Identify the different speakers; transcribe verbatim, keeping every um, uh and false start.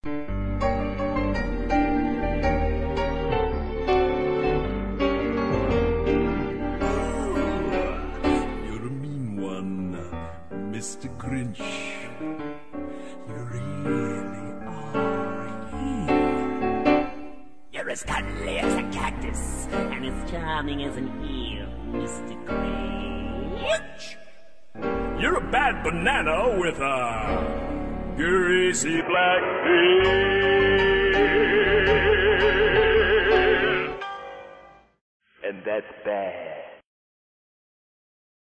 Speaker 1: You're a mean one, Mister Grinch. You really are here.
Speaker 2: You're as cuddly as a cactus and as charming as an eel, Mister Grinch.
Speaker 1: You're a bad banana with a greasy black beard.
Speaker 2: And that's bad.